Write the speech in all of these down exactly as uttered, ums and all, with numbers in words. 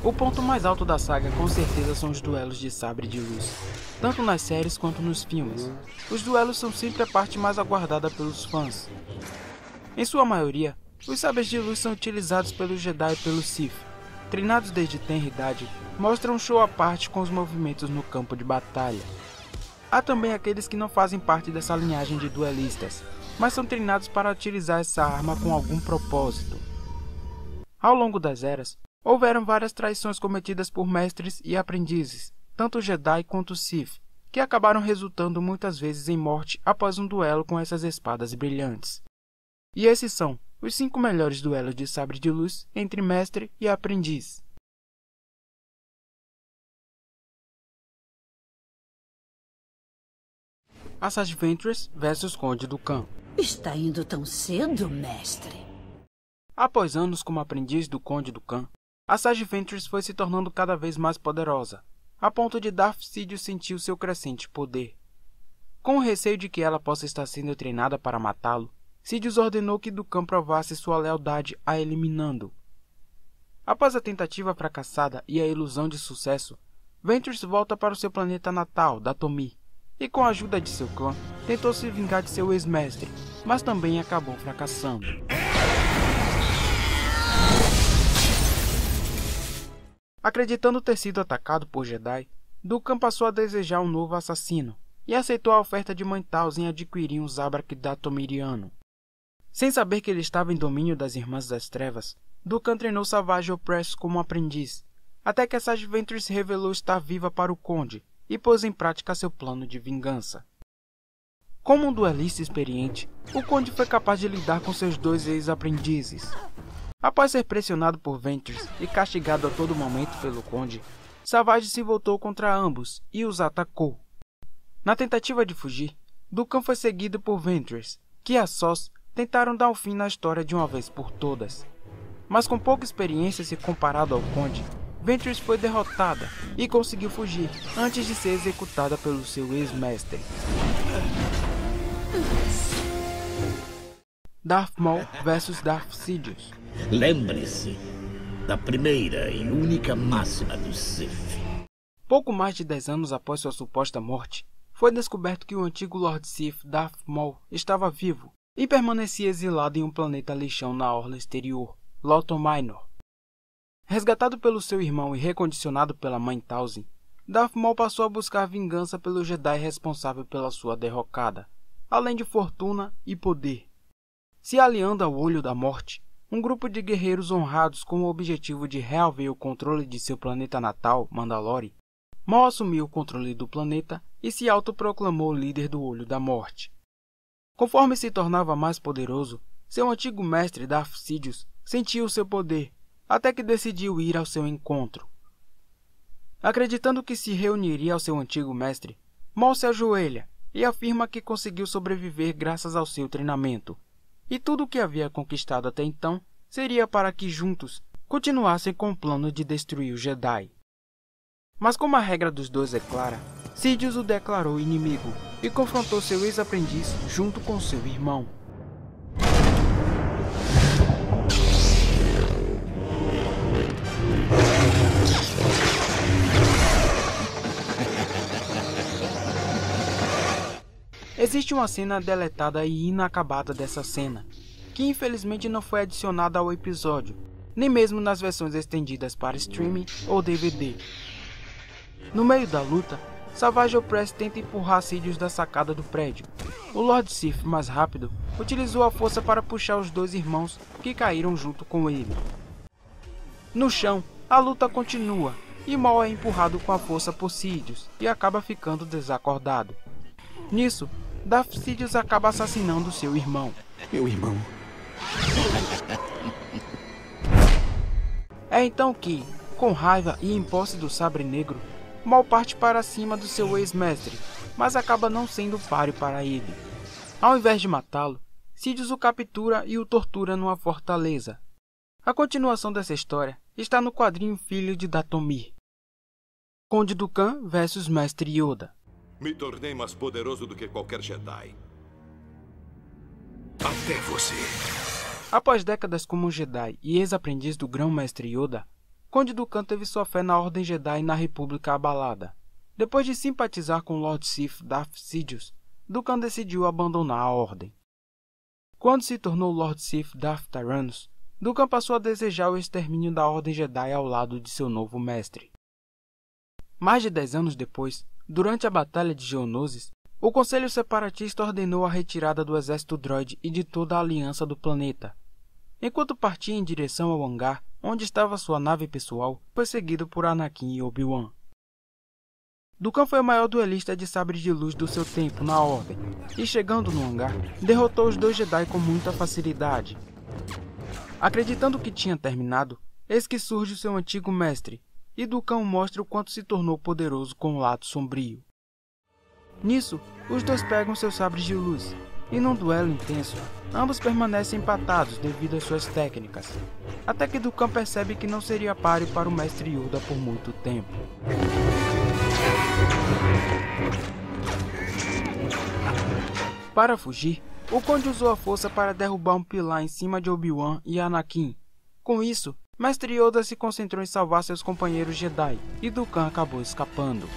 O ponto mais alto da saga com certeza são os duelos de sabre de luz, tanto nas séries quanto nos filmes. Os duelos são sempre a parte mais aguardada pelos fãs. Em sua maioria, os sabres de luz são utilizados pelos Jedi e pelos Sith. Treinados desde tenra idade, mostram um show à parte com os movimentos no campo de batalha. Há também aqueles que não fazem parte dessa linhagem de duelistas, mas são treinados para utilizar essa arma com algum propósito. Ao longo das eras, houveram várias traições cometidas por mestres e aprendizes, tanto Jedi quanto Sith, que acabaram resultando muitas vezes em morte após um duelo com essas espadas brilhantes. E esses são os cinco melhores duelos de sabre de luz entre mestre e aprendiz. Asajj Ventress versus Conde Dooku. Está indo tão cedo, mestre? Após anos como aprendiz do Conde Dooku, Asajj Ventress foi se tornando cada vez mais poderosa, a ponto de Darth Sidious sentir seu crescente poder. Com o receio de que ela possa estar sendo treinada para matá-lo, Sidious ordenou que Dooku provasse sua lealdade a eliminando. Após a tentativa fracassada e a ilusão de sucesso, Ventress volta para o seu planeta natal, Dathomir, e com a ajuda de seu clã, tentou se vingar de seu ex-mestre, mas também acabou fracassando. Acreditando ter sido atacado por Jedi, Dooku passou a desejar um novo assassino, e aceitou a oferta de Mãe Talzin em adquirir um Zabrak dathomiriano. Sem saber que ele estava em domínio das Irmãs das Trevas, Dooku treinou Savage Opress como aprendiz, até que Asajj Ventress revelou estar viva para o Conde e pôs em prática seu plano de vingança. Como um duelista experiente, o Conde foi capaz de lidar com seus dois ex-aprendizes. Após ser pressionado por Ventress e castigado a todo momento pelo Conde, Savage se voltou contra ambos e os atacou. Na tentativa de fugir, Dooku foi seguido por Ventress, que a sós tentaram dar um fim na história de uma vez por todas. Mas com pouca experiência se comparado ao Conde, Ventress foi derrotada e conseguiu fugir antes de ser executada pelo seu ex-mestre. Darth Maul versus Darth Sidious. Lembre-se da primeira e única máxima do Sith. Pouco mais de dez anos após sua suposta morte, foi descoberto que o antigo Lord Sith Darth Maul estava vivo e permanecia exilado em um planeta lixão na orla exterior, Lothal Minor. Resgatado pelo seu irmão e recondicionado pela Mãe Talzin, Darth Maul passou a buscar vingança pelo Jedi responsável pela sua derrocada, além de fortuna e poder. Se aliando ao Olho da Morte, um grupo de guerreiros honrados com o objetivo de reaver o controle de seu planeta natal, Mandalore, Maul assumiu o controle do planeta e se autoproclamou líder do Olho da Morte. Conforme se tornava mais poderoso, seu antigo mestre Darth Sidious sentiu o seu poder, até que decidiu ir ao seu encontro. Acreditando que se reuniria ao seu antigo mestre, Maul se ajoelha e afirma que conseguiu sobreviver graças ao seu treinamento, e tudo o que havia conquistado até então seria para que juntos continuassem com o plano de destruir o Jedi. Mas como a regra dos dois é clara, Sidious o declarou inimigo e confrontou seu ex-aprendiz junto com seu irmão. Existe uma cena deletada e inacabada dessa cena, que infelizmente não foi adicionada ao episódio, nem mesmo nas versões estendidas para streaming ou D V D. No meio da luta, Savage Opress tenta empurrar Sidious da sacada do prédio. O Lord Sith, mais rápido, utilizou a força para puxar os dois irmãos que caíram junto com ele. No chão, a luta continua e Maul é empurrado com a força por Sidious e acaba ficando desacordado. Nisso, Darth Sidious acaba assassinando seu irmão. Meu irmão. É então que, com raiva e em posse do sabre negro, Maul parte para cima do seu ex-mestre, mas acaba não sendo páreo para ele. Ao invés de matá-lo, Sidious o captura e o tortura numa fortaleza. A continuação dessa história está no quadrinho Filho de Dathomir. Conde Dooku versus Mestre Yoda. Me tornei mais poderoso do que qualquer Jedi. Até você. Após décadas como Jedi e ex-aprendiz do Grão-Mestre Yoda, Conde Dooku teve sua fé na Ordem Jedi e na República abalada. Depois de simpatizar com o Lord Sith Darth Sidious, Dooku decidiu abandonar a Ordem. Quando se tornou Lord Sith Darth Tyrannus, Dooku passou a desejar o extermínio da Ordem Jedi ao lado de seu novo mestre. Mais de dez anos depois, durante a Batalha de Geonosis, o Conselho Separatista ordenou a retirada do exército droide e de toda a aliança do planeta. Enquanto partia em direção ao hangar, onde estava sua nave pessoal, foi seguido por Anakin e Obi-Wan. Dooku foi o maior duelista de sabre de luz do seu tempo na Ordem, e chegando no hangar, derrotou os dois Jedi com muita facilidade. Acreditando que tinha terminado, eis que surge seu antigo mestre, e Dooku mostra o quanto se tornou poderoso com o lado sombrio. Nisso, os dois pegam seus sabres de luz, e num duelo intenso, ambos permanecem empatados devido às suas técnicas, até que Dooku percebe que não seria páreo para o mestre Yoda por muito tempo. Para fugir, o Conde usou a força para derrubar um pilar em cima de Obi-Wan e Anakin. Com isso, Mestre Yoda se concentrou em salvar seus companheiros Jedi, e Dooku acabou escapando.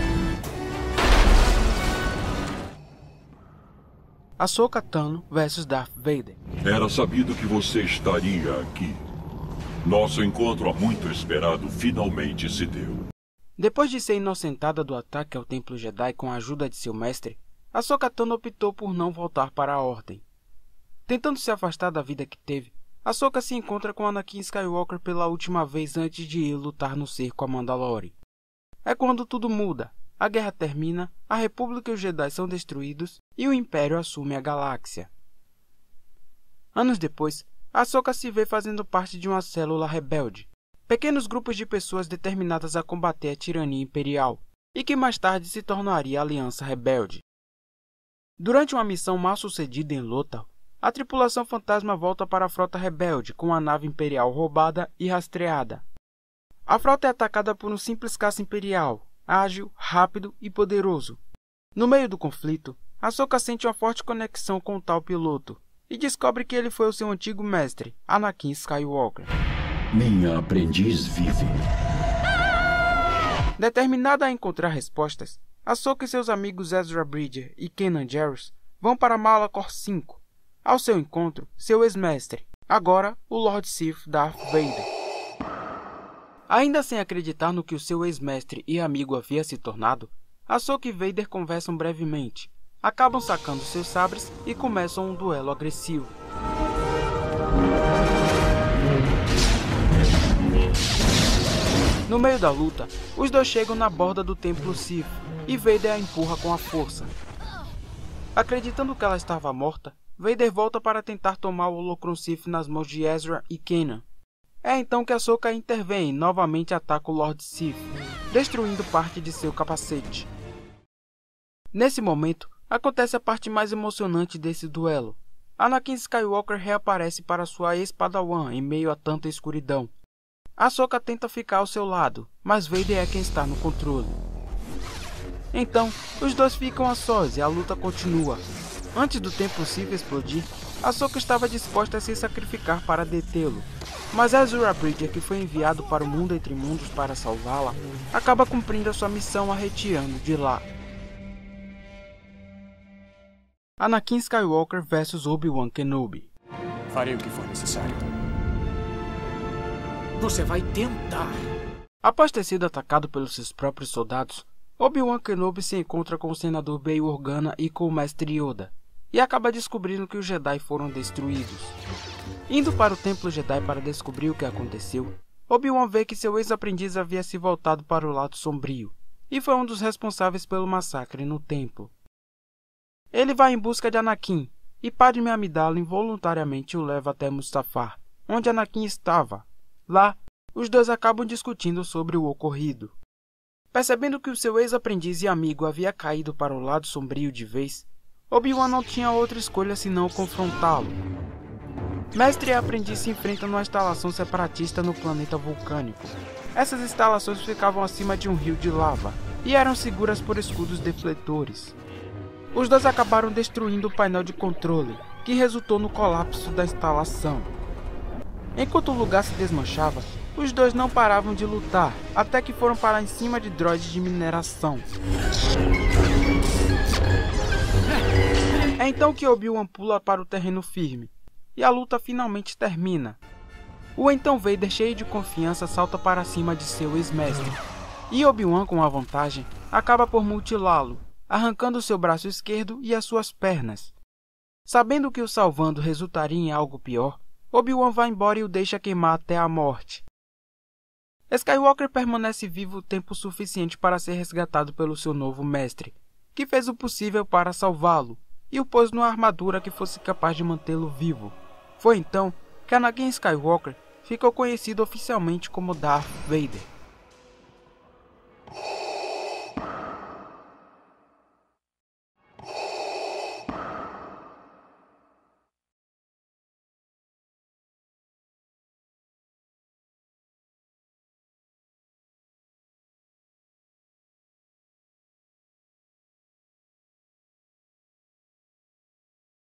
Ahsoka Tano versus Darth Vader. Era sabido que você estaria aqui. Nosso encontro há muito esperado finalmente se deu. Depois de ser inocentada do ataque ao Templo Jedi com a ajuda de seu mestre, Ahsoka Tano optou por não voltar para a Ordem. Tentando se afastar da vida que teve, Ahsoka se encontra com Anakin Skywalker pela última vez antes de ir lutar no cerco a Mandalore. É quando tudo muda. A guerra termina, a República e os Jedi são destruídos e o Império assume a galáxia. Anos depois, Ahsoka se vê fazendo parte de uma célula rebelde, pequenos grupos de pessoas determinadas a combater a tirania imperial, e que mais tarde se tornaria a Aliança Rebelde. Durante uma missão mal sucedida em Lothal, a tripulação fantasma volta para a frota rebelde com a nave imperial roubada e rastreada. A frota é atacada por um simples caça imperial, ágil, rápido e poderoso. No meio do conflito, Ahsoka sente uma forte conexão com o tal piloto e descobre que ele foi o seu antigo mestre, Anakin Skywalker. Minha aprendiz vive. Determinada a encontrar respostas, Ahsoka e seus amigos Ezra Bridger e Kanan Jarrus vão para Malachor cinco. Ao seu encontro, seu ex-mestre, agora o Lord Sith Darth Vader. Ainda sem acreditar no que o seu ex-mestre e amigo havia se tornado, Ahsoka e Vader conversam brevemente, acabam sacando seus sabres e começam um duelo agressivo. No meio da luta, os dois chegam na borda do Templo Sith e Vader a empurra com a força. Acreditando que ela estava morta, Vader volta para tentar tomar o Holocron Sith nas mãos de Ezra e Kanan. É então que Ahsoka intervém e novamente ataca o Lord Sith, destruindo parte de seu capacete. Nesse momento, acontece a parte mais emocionante desse duelo. Anakin Skywalker reaparece para sua ex-Padawan em meio a tanta escuridão. Ahsoka tenta ficar ao seu lado, mas Vader é quem está no controle. Então, os dois ficam a sós e a luta continua. Antes do Templo Sith explodir, Ahsoka estava disposta a se sacrificar para detê-lo, mas Ezra Bridger, que foi enviado para o Mundo Entre Mundos para salvá-la, acaba cumprindo a sua missão a retirando de lá. Anakin Skywalker versus Obi-Wan Kenobi. Farei o que for necessário. Você vai tentar. Após ter sido atacado pelos seus próprios soldados, Obi-Wan Kenobi se encontra com o senador Bail Organa e com o mestre Yoda, e acaba descobrindo que os Jedi foram destruídos. Indo para o Templo Jedi para descobrir o que aconteceu, Obi-Wan vê que seu ex-aprendiz havia se voltado para o lado sombrio, e foi um dos responsáveis pelo massacre no templo. Ele vai em busca de Anakin, e Padme Amidala involuntariamente o leva até Mustafar, onde Anakin estava. Lá, os dois acabam discutindo sobre o ocorrido. Percebendo que o seu ex-aprendiz e amigo havia caído para o lado sombrio de vez, Obi-Wan não tinha outra escolha senão confrontá-lo. Mestre e aprendiz se enfrentam numa instalação separatista no planeta vulcânico. Essas instalações ficavam acima de um rio de lava e eram seguras por escudos defletores. Os dois acabaram destruindo o painel de controle, que resultou no colapso da instalação. Enquanto o lugar se desmanchava, Os dois não paravam de lutar, até que foram parar em cima de droids de mineração. É então que Obi-Wan pula para o terreno firme, e a luta finalmente termina. O então Vader, cheio de confiança, salta para cima de seu ex-mestre, e Obi-Wan, com a vantagem, acaba por mutilá-lo, arrancando seu braço esquerdo e as suas pernas. Sabendo que o salvando resultaria em algo pior, Obi-Wan vai embora e o deixa queimar até a morte. Skywalker permanece vivo o tempo suficiente para ser resgatado pelo seu novo mestre, que fez o possível para salvá-lo e o pôs numa armadura que fosse capaz de mantê-lo vivo. Foi então que Anakin Skywalker ficou conhecido oficialmente como Darth Vader.